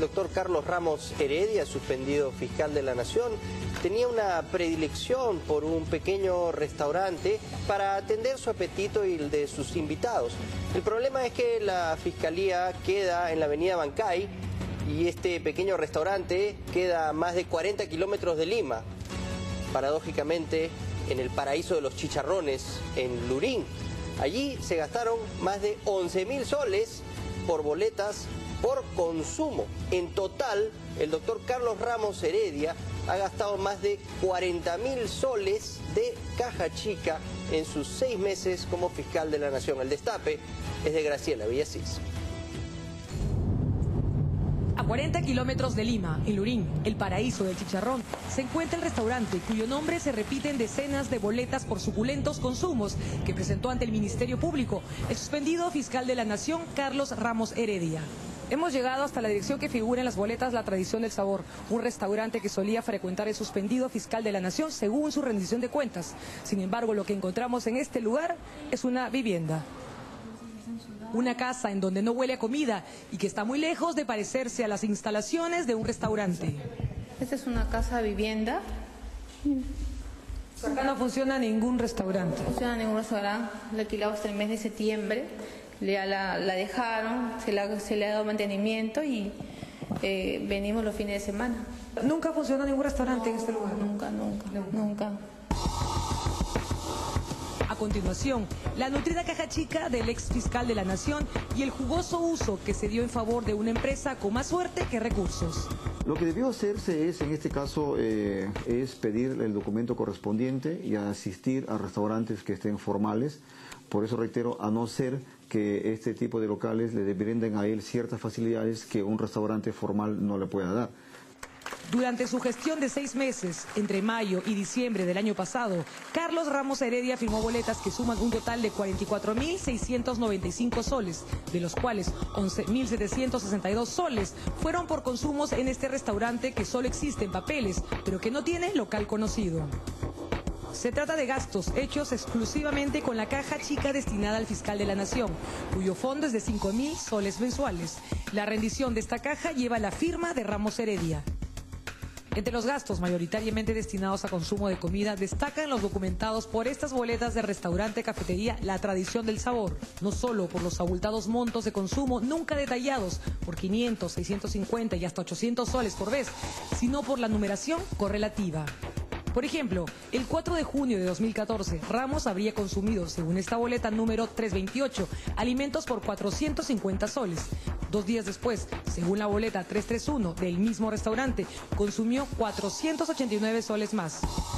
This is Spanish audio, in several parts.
doctor Carlos Ramos Heredia, suspendido fiscal de la Nación, tenía una predilección por un pequeño restaurante para atender su apetito y el de sus invitados. El problema es que la fiscalía queda en la avenida Bancay y este pequeño restaurante queda a más de 40 kilómetros de Lima, paradójicamente en el paraíso de los chicharrones, en Lurín. Allí se gastaron más de 11.000 soles por boletas por consumo. En total, el doctor Carlos Ramos Heredia ha gastado más de 40.000 soles de caja chica en sus 6 meses como fiscal de la Nación. El destape es de Graciela Villasís. A 40 kilómetros de Lima, en Lurín, el paraíso del chicharrón, se encuentra el restaurante cuyo nombre se repite en decenas de boletas por suculentos consumos que presentó ante el Ministerio Público el suspendido fiscal de la Nación, Carlos Ramos Heredia. Hemos llegado hasta la dirección que figura en las boletas La Tradición del Sabor, un restaurante que solía frecuentar el suspendido fiscal de la Nación según su rendición de cuentas. Sin embargo, lo que encontramos en este lugar es una vivienda. Una casa en donde no huele a comida y que está muy lejos de parecerse a las instalaciones de un restaurante. Esta es una casa vivienda. Acá no funciona ningún restaurante. No funciona ningún restaurante. La alquilamos hasta el mes de septiembre. La dejaron, se le ha dado mantenimiento y venimos los fines de semana. ¿Nunca funcionó ningún restaurante en este lugar? Nunca. A continuación, la nutrida caja chica del ex fiscal de la Nación y el jugoso uso que se dio en favor de una empresa con más suerte que recursos. Lo que debió hacerse es, en este caso, es pedir el documento correspondiente y asistir a restaurantes que estén formales. Por eso reitero, a no ser que este tipo de locales le brinden a él ciertas facilidades que un restaurante formal no le pueda dar. Durante su gestión de 6 meses, entre mayo y diciembre del año pasado, Carlos Ramos Heredia firmó boletas que suman un total de 44.695 soles, de los cuales 11.762 soles fueron por consumos en este restaurante que solo existe en papeles, pero que no tiene local conocido. Se trata de gastos hechos exclusivamente con la caja chica destinada al fiscal de la Nación, cuyo fondo es de 5.000 soles mensuales. La rendición de esta caja lleva la firma de Ramos Heredia. Entre los gastos mayoritariamente destinados a consumo de comida destacan los documentados por estas boletas de restaurante-cafetería La Tradición del Sabor, no solo por los abultados montos de consumo nunca detallados por 500, 650 y hasta 800 soles por vez, sino por la numeración correlativa. Por ejemplo, el 4 de junio de 2014, Ramos habría consumido, según esta boleta número 328, alimentos por 450 soles. 2 días después, según la boleta 331 del mismo restaurante, consumió 489 soles más.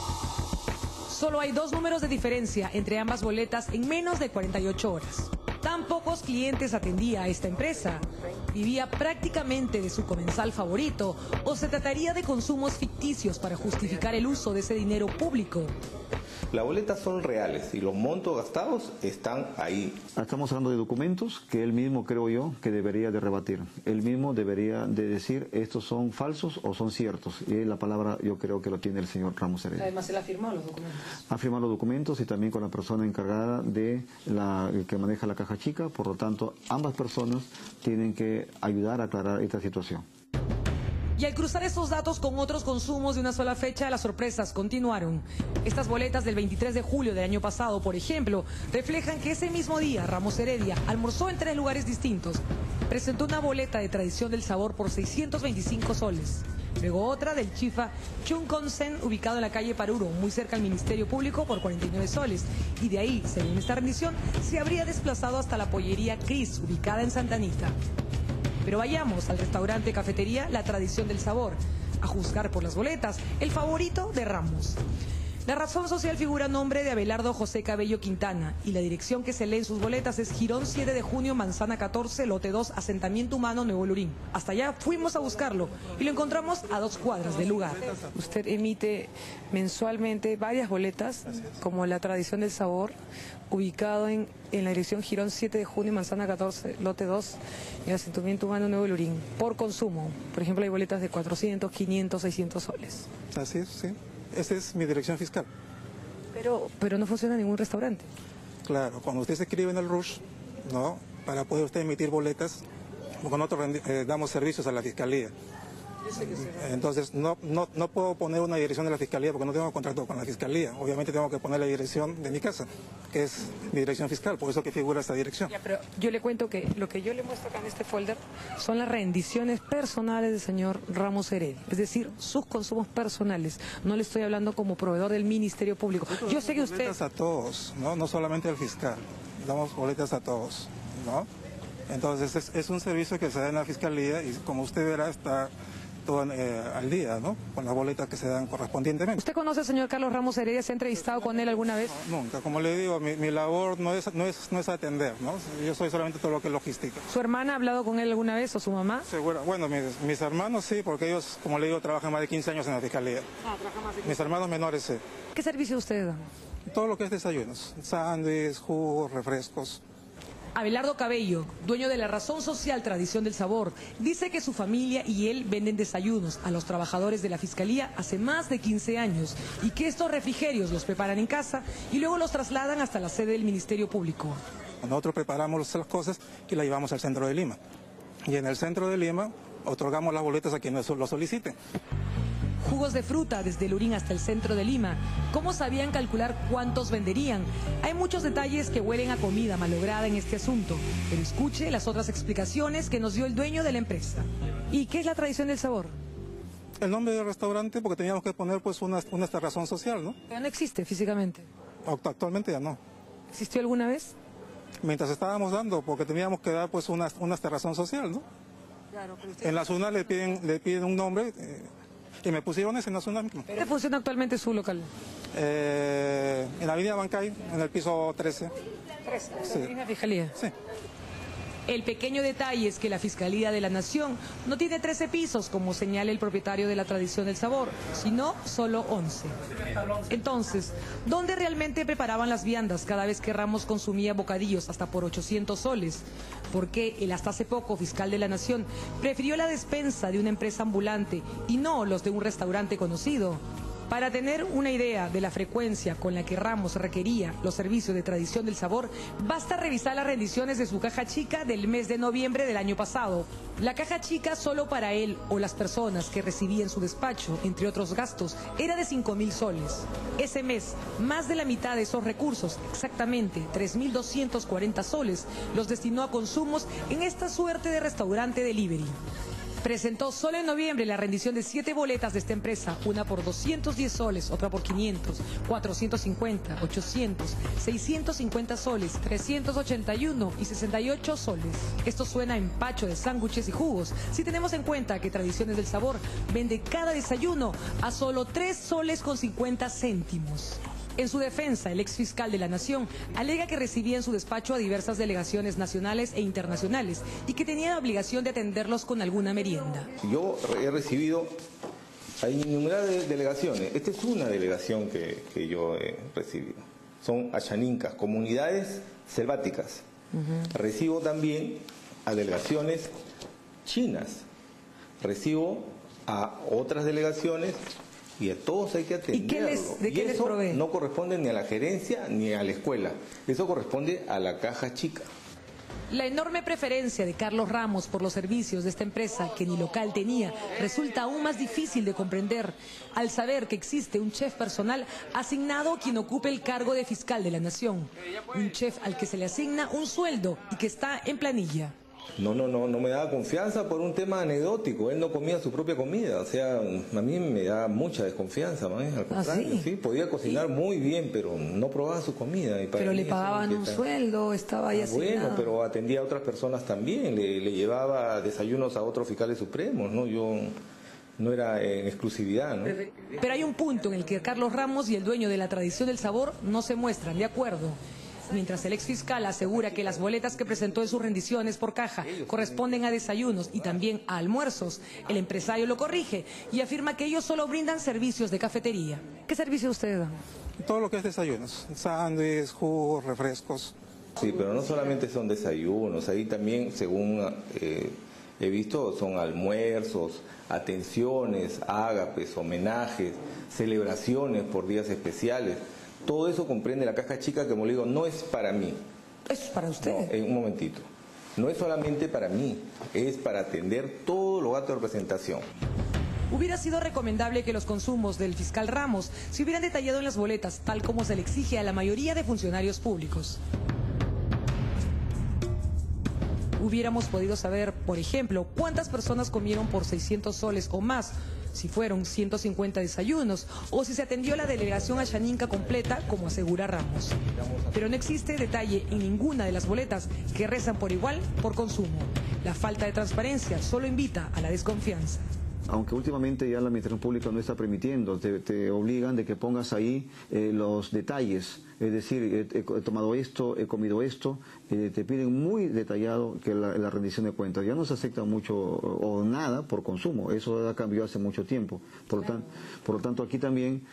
Solo hay 2 números de diferencia entre ambas boletas en menos de 48 horas. Tan pocos clientes atendía a esta empresa. ¿Vivía prácticamente de su comensal favorito o se trataría de consumos ficticios para justificar el uso de ese dinero público? Las boletas son reales y los montos gastados están ahí. Estamos hablando de documentos que él mismo, creo yo, que debería de rebatir. Él mismo debería de decir estos son falsos o son ciertos. Y la palabra yo creo que lo tiene el señor Ramos Heredia. Además, él ha firmado los documentos. Ha firmado los documentos y también con la persona encargada de que maneja la caja chica. Por lo tanto, ambas personas tienen que ayudar a aclarar esta situación. Y al cruzar estos datos con otros consumos de una sola fecha, las sorpresas continuaron. Estas boletas del 23 de julio del año pasado, por ejemplo, reflejan que ese mismo día Ramos Heredia almorzó en 3 lugares distintos. Presentó una boleta de Tradición del Sabor por 625 soles. Luego otra del Chifa Chung Konsen, ubicado en la calle Paruro, muy cerca al Ministerio Público, por 49 soles. Y de ahí, según esta rendición, se habría desplazado hasta la pollería Cris, ubicada en Santa Anita. Pero vayamos al restaurante cafetería La Tradición del Sabor, a juzgar por las boletas, el favorito de Ramos. La razón social figura a nombre de Abelardo José Cabello Quintana y la dirección que se lee en sus boletas es Girón 7 de junio, Manzana 14, lote 2, Asentamiento Humano, Nuevo Lurín. Hasta allá fuimos a buscarlo y lo encontramos a 2 cuadras del lugar. Usted emite mensualmente varias boletas, como La Tradición del Sabor, ubicado en la dirección Girón 7 de junio, Manzana 14, lote 2, y Asentamiento Humano, Nuevo Lurín, por consumo. Por ejemplo, hay boletas de 400, 500, 600 soles. Así es, sí. Esa es mi dirección fiscal. Pero no funciona ningún restaurante. Claro, cuando usted se inscribe en el RUSH, ¿no? Para poder usted emitir boletas, porque nosotros damos servicios a la Fiscalía. Entonces no puedo poner una dirección de la Fiscalía porque no tengo contrato con la Fiscalía. Obviamente tengo que poner la dirección de mi casa, que es mi dirección fiscal, por eso que figura esta dirección. Ya, pero yo le cuento que lo que yo le muestro acá en este folder son las rendiciones personales del señor Ramos Heredia, es decir, sus consumos personales. No le estoy hablando como proveedor del Ministerio Público. Yo sé que usted... Boletas a todos, no solamente al fiscal, damos boletas a todos, ¿no? Entonces es un servicio que se da en la Fiscalía y como usted verá está todo al día, ¿no? Con las boletas que se dan correspondientemente. ¿Usted conoce al señor Carlos Ramos Heredia? ¿Se ha entrevistado con él alguna vez? No, nunca. Como le digo, mi labor no es atender, ¿no? Yo soy solamente todo lo que es logística. ¿Su hermana ha hablado con él alguna vez o su mamá? Seguro. Bueno, mis hermanos sí, porque ellos, como le digo, trabajan más de 15 años en la Fiscalía. Trabajan más de 15 Mis hermanos menores sí. ¿Qué servicio usted da? Todo lo que es desayunos, sándwiches, jugos, refrescos. Abelardo Cabello, dueño de La Razón Social Tradición del Sabor, dice que su familia y él venden desayunos a los trabajadores de la Fiscalía hace más de 15 años y que estos refrigerios los preparan en casa y luego los trasladan hasta la sede del Ministerio Público. Nosotros preparamos las cosas y las llevamos al centro de Lima. Y en el centro de Lima otorgamos las boletas a quienes lo soliciten. Jugos de fruta desde Lurín hasta el centro de Lima. ¿Cómo sabían calcular cuántos venderían? Hay muchos detalles que huelen a comida malograda en este asunto, pero escuche las otras explicaciones que nos dio el dueño de la empresa. ¿Y qué es la tradición del sabor? El nombre del restaurante porque teníamos que poner pues una razón social, ¿no? Pero no existe físicamente. Actualmente ya no. ¿Existió alguna vez? Mientras estábamos dando, porque teníamos que dar pues una razón social, ¿no? Claro, pero usted... En la zona le piden un nombre y me pusieron ese en la zona misma. ¿Dónde funciona actualmente su local? En la avenida Bancay, en el piso 13. Sí. ¿En la Fiscalía? Sí. El pequeño detalle es que la Fiscalía de la Nación no tiene 13 pisos, como señala el propietario de la Tradición del Sabor, sino solo 11. Entonces, ¿dónde realmente preparaban las viandas cada vez que Ramos consumía bocadillos hasta por 800 soles? ¿Por qué el hasta hace poco fiscal de la Nación prefirió la despensa de una empresa ambulante y no los de un restaurante conocido? Para tener una idea de la frecuencia con la que Ramos requería los servicios de Tradición del Sabor, basta revisar las rendiciones de su caja chica del mes de noviembre del año pasado. La caja chica solo para él o las personas que recibían su despacho, entre otros gastos, era de 5.000 soles. Ese mes, más de la mitad de esos recursos, exactamente 3.240 soles, los destinó a consumos en esta suerte de restaurante delivery. Presentó solo en noviembre la rendición de 7 boletas de esta empresa, una por 210 soles, otra por 500, 450, 800, 650 soles, 381 y 68 soles. Esto suena a empacho de sándwiches y jugos, si tenemos en cuenta que Tradiciones del Sabor vende cada desayuno a solo 3 soles con 50 céntimos. En su defensa, el ex fiscal de la Nación alega que recibía en su despacho a diversas delegaciones nacionales e internacionales y que tenía la obligación de atenderlos con alguna merienda. Yo he recibido a innumerables delegaciones. Esta es una delegación que yo he recibido. Son achanincas, comunidades selváticas. Recibo también a delegaciones chinas. Recibo a otras delegaciones y a todos hay que atenderlo. ¿De qué les provee? No corresponde ni a la gerencia ni a la escuela. Eso corresponde a la caja chica. La enorme preferencia de Carlos Ramos por los servicios de esta empresa, que ni local tenía, resulta aún más difícil de comprender al saber que existe un chef personal asignado quien ocupe el cargo de fiscal de la Nación. Un chef al que se le asigna un sueldo y que está en planilla. No me daba confianza por un tema anecdótico. Él no comía su propia comida. O sea, a mí me da mucha desconfianza, ¿no? Al contrario, ¿sí? Sí, podía cocinar muy bien, pero no probaba su comida. Y pero le pagaban un sueldo, estaba ahí asignado. Bueno, pero atendía a otras personas también. Le llevaba desayunos a otros fiscales supremos, ¿no? Yo no era en exclusividad, ¿no? Pero hay un punto en el que Carlos Ramos y el dueño de la Tradición del Sabor no se muestran de acuerdo. Mientras el exfiscal asegura que las boletas que presentó en sus rendiciones por caja corresponden a desayunos y también a almuerzos, el empresario lo corrige y afirma que ellos solo brindan servicios de cafetería. ¿Qué servicio usted da? Todo lo que es desayunos, sándwiches, jugos, refrescos. Sí, pero no solamente son desayunos, ahí también, según he visto, son almuerzos, atenciones, ágapes, homenajes, celebraciones por días especiales. Todo eso comprende la caja chica que, como le digo, no es para mí. ¿Eso es para usted? No, un momentito. no es solamente para mí, es para atender todos los gastos de representación. Hubiera sido recomendable que los consumos del fiscal Ramos se hubieran detallado en las boletas, tal como se le exige a la mayoría de funcionarios públicos. Hubiéramos podido saber, por ejemplo, cuántas personas comieron por 600 soles o más, si fueron 150 desayunos, o si se atendió la delegación achaninca completa, como asegura Ramos. Pero no existe detalle en ninguna de las boletas, que rezan por igual por consumo. La falta de transparencia solo invita a la desconfianza. Aunque últimamente ya la administración pública no está permitiendo, te obligan de que pongas ahí los detalles, es decir, he tomado esto, he comido esto, te piden muy detallado que la rendición de cuentas. Ya no se acepta mucho o nada por consumo, eso ha cambiado hace mucho tiempo. Por lo tanto, aquí también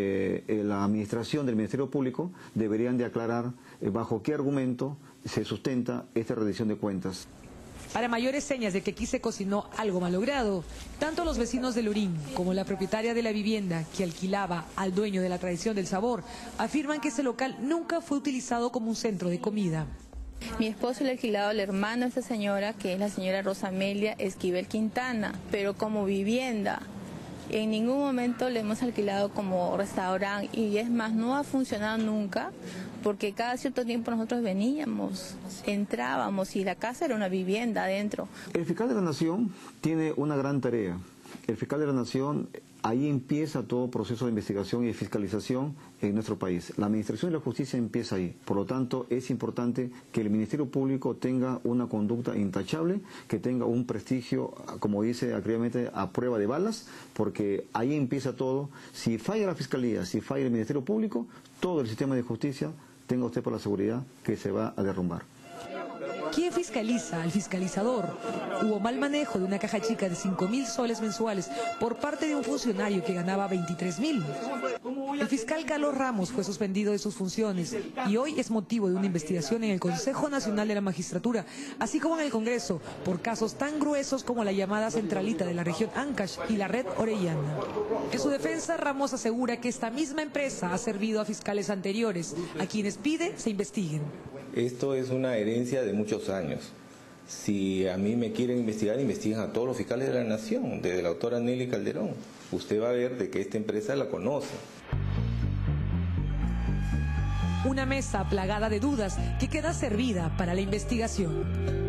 la administración del Ministerio Público deberían de aclarar bajo qué argumento se sustenta esta rendición de cuentas. Para mayores señas de que aquí se cocinó algo malogrado, tanto los vecinos de Lurín como la propietaria de la vivienda que alquilaba al dueño de la Tradición del Sabor afirman que ese local nunca fue utilizado como un centro de comida. Mi esposo le ha alquilado al hermano de esta señora, que es la señora Rosamelia Esquivel Quintana, pero como vivienda. En ningún momento le hemos alquilado como restaurante y es más, no ha funcionado nunca porque cada cierto tiempo nosotros veníamos, entrábamos y la casa era una vivienda adentro. El fiscal de la Nación tiene una gran tarea. El fiscal de la Nación, ahí empieza todo proceso de investigación y de fiscalización en nuestro país. La administración de la justicia empieza ahí. Por lo tanto, es importante que el Ministerio Público tenga una conducta intachable, que tenga un prestigio, como dice acríticamente, a prueba de balas, porque ahí empieza todo. Si falla la Fiscalía, si falla el Ministerio Público, todo el sistema de justicia, tenga usted por la seguridad que se va a derrumbar. ¿Quién fiscaliza al fiscalizador? Hubo mal manejo de una caja chica de 5.000 soles mensuales por parte de un funcionario que ganaba 23.000. El fiscal Carlos Ramos fue suspendido de sus funciones y hoy es motivo de una investigación en el Consejo Nacional de la Magistratura, así como en el Congreso, por casos tan gruesos como la llamada centralita de la región Ancash y la red Orellana. En su defensa, Ramos asegura que esta misma empresa ha servido a fiscales anteriores, a quienes pide se investiguen. Esto es una herencia de muchos años. Si a mí me quieren investigar, investiguen a todos los fiscales de la Nación, desde la doctora Nelly Calderón. Usted va a ver de que esta empresa la conoce. Una mesa plagada de dudas que queda servida para la investigación.